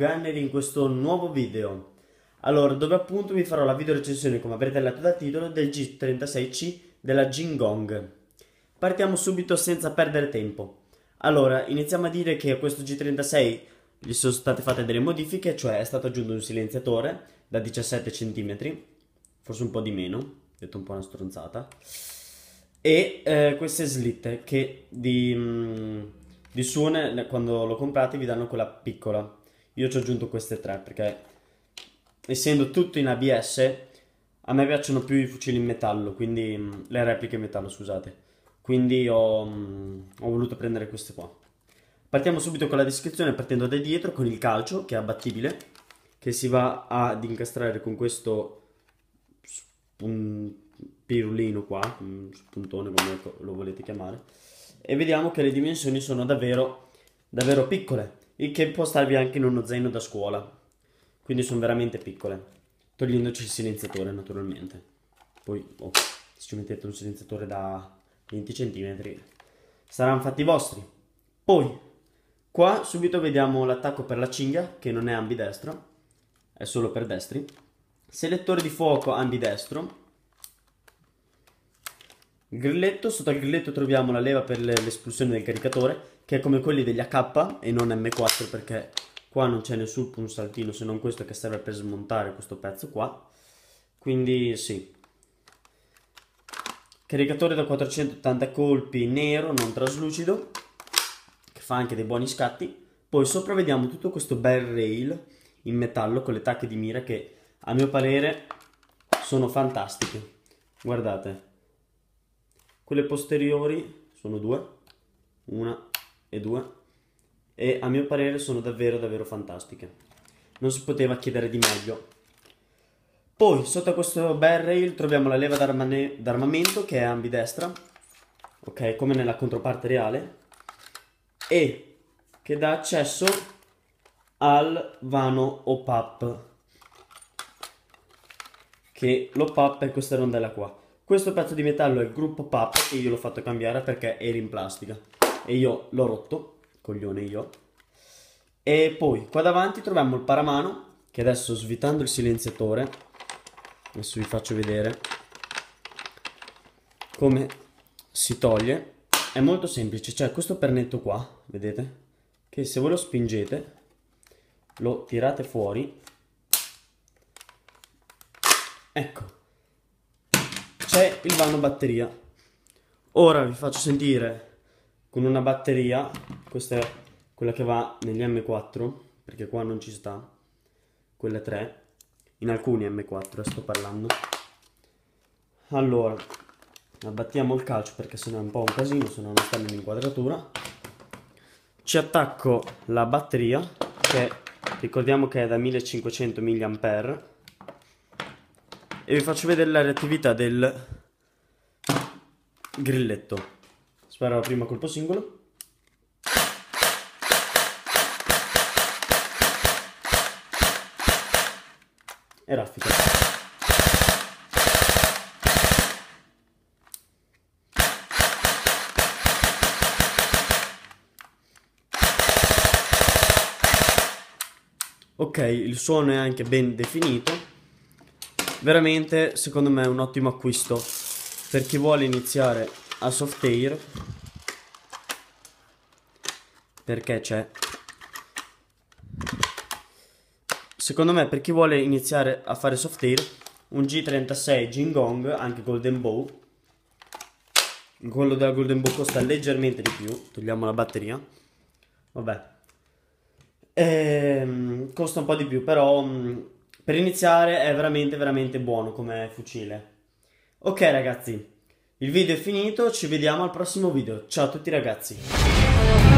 Gunner in questo nuovo video. Allora, dove appunto vi farò la video recensione, come avrete letto dal titolo, del G36C della Jingong. Partiamo subito senza perdere tempo. Allora, iniziamo a dire che a questo G36 gli sono state fatte delle modifiche, cioè è stato aggiunto un silenziatore da 17 cm, forse un po' di meno, detto un po' una stronzata, e queste slitte che di suono quando lo comprate vi danno quella piccola. Io ci ho aggiunto queste tre perché, essendo tutto in ABS, a me piacciono più i fucili in metallo, quindi le repliche in metallo, scusate. Quindi ho voluto prendere queste qua. Partiamo subito con la descrizione, partendo da dietro con il calcio, che è abbattibile, che si va ad incastrare con questo pirulino qua, spuntone come lo volete chiamare, e vediamo che le dimensioni sono davvero piccole, il che può starvi anche in uno zaino da scuola, quindi sono veramente piccole, togliendoci il silenziatore naturalmente. Poi se ci mettete un silenziatore da 20 cm saranno fatti vostri. Poi qua subito vediamo l'attacco per la cinghia, che non è ambidestro, è solo per destri. Selettore di fuoco ambidestro. Grilletto, sotto al grilletto troviamo la leva per l'espulsione del caricatore, che è come quelli degli AK e non M4, perché qua non c'è nessun pulsantino se non questo che serve per smontare questo pezzo qua. Quindi sì. Caricatore da 480 colpi nero, non traslucido, che fa anche dei buoni scatti. Poi sopra vediamo tutto questo bel rail in metallo con le tacche di mira che a mio parere sono fantastiche. Guardate, quelle posteriori sono due, una e due, e a mio parere sono davvero fantastiche. Non si poteva chiedere di meglio. Poi sotto a questo bel rail troviamo la leva d'armamento, che è ambidestra, ok, come nella controparte reale, e che dà accesso al vano OPAP, che l'OPAP è questa rondella qua. Questo pezzo di metallo è il gruppo PAP, e io l'ho fatto cambiare perché era in plastica e io l'ho rotto, coglione io. E poi qua davanti troviamo il paramano, che adesso, svitando il silenziatore, adesso vi faccio vedere come si toglie. È molto semplice, c'è questo pernetto qua, vedete, che se voi lo spingete, lo tirate fuori, ecco, c'è il vano batteria. Ora vi faccio sentire con una batteria, questa è quella che va negli M4, perché qua non ci sta, quelle 3, in alcuni M4 sto parlando. Allora, abbattiamo il calcio perché sennò è un po' un casino, se no non sta nell'inquadratura. Ci attacco la batteria, che ricordiamo che è da 1500 mAh, e vi faccio vedere la reattività del grilletto. Sparo la prima colpo singolo. E raffica. Ok, il suono è anche ben definito. Veramente, secondo me, è un ottimo acquisto per chi vuole iniziare a soft air, perché c'è. Secondo me, per chi vuole iniziare a fare soft air, un G36 Jingong, anche Golden Bow. Quello della Golden Bow costa leggermente di più, togliamo la batteria. Vabbè. Costa un po' di più, però per iniziare è veramente buono come fucile. Ok ragazzi, il video è finito, ci vediamo al prossimo video. Ciao a tutti ragazzi.